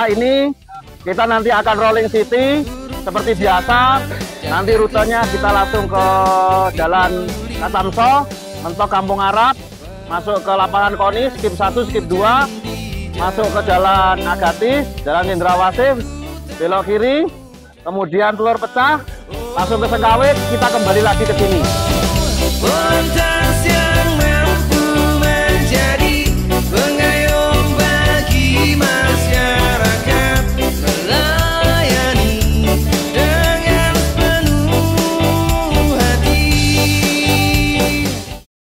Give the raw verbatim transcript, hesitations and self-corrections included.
setelah ini kita nanti akan rolling city seperti biasa. Nanti rutenya kita langsung ke Jalan Katamso, mentok Kampung Arab, masuk ke lapangan Koni, skip satu, skip dua, masuk ke Jalan Agatis, Jalan Indrawasih, belok kiri, kemudian telur pecah, masuk ke Sengkawit, kita kembali lagi ke sini.